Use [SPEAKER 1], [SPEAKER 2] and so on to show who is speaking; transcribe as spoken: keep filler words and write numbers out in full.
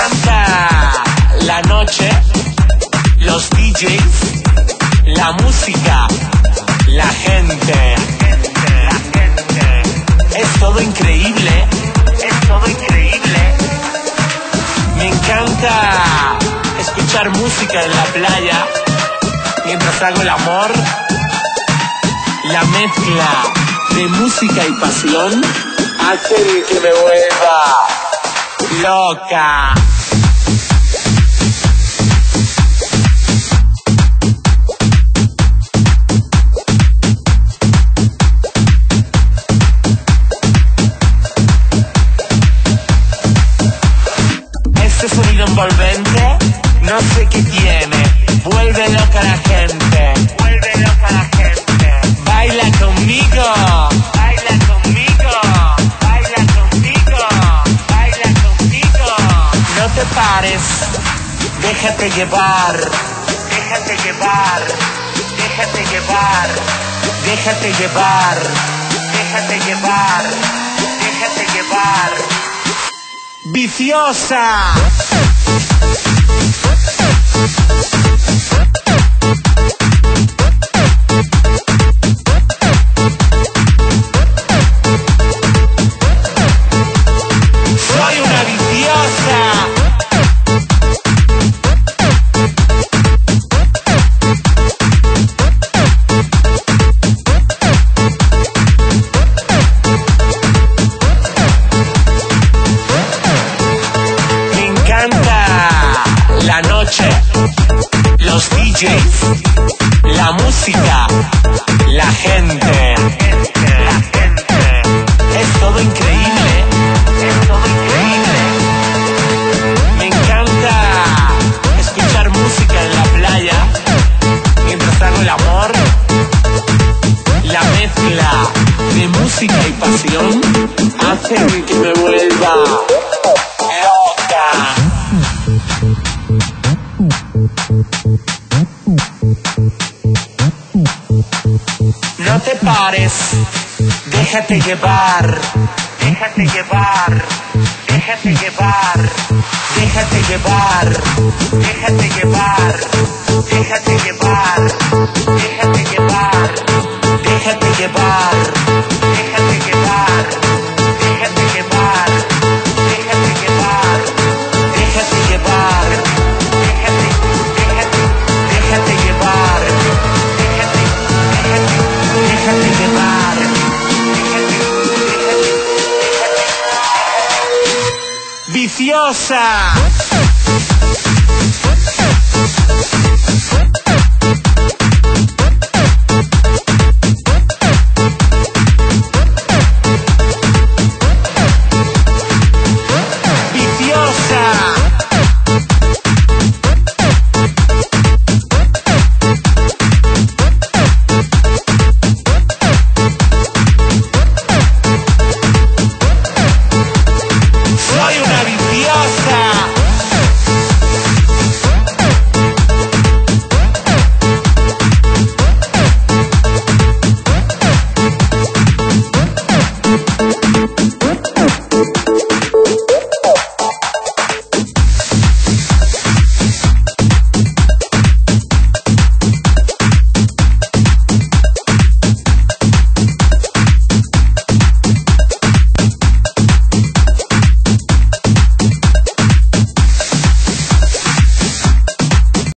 [SPEAKER 1] encanta la noche, los D Js, la música, la gente. La gente. Es todo increíble, es todo increíble. Me encanta escuchar música en la playa mientras hago el amor. La mezcla de música y pasión hace que me vuelva loca. Este sonido envolvente, no sé qué tiene, vuelve loca la gente, vuelve loca la gente. Baila conmigo, baila conmigo, baila conmigo, baila conmigo. No te pares, déjate llevar, déjate llevar, déjate llevar, déjate llevar, déjate llevar, déjate llevar. Viciosa. Soy una viciosa. Me encanta la noche, los D Js, la música, la gente. La gente. Es todo increíble, es todo increíble. Me encanta escuchar música en la playa mientras hago el amor. La mezcla de música y pasión hace que me vuelva loca. No te pares, déjate llevar, déjate llevar, déjate llevar, déjate llevar, déjate llevar, déjate llevar, déjate llevar, déjate llevar, déjate llevar, déjate llevar, déjate llevar, déjate llevar, déjate, déjate, déjate llevar, déjate, déjate, déjate llevar, déjate, déjate, déjate. Viciosa.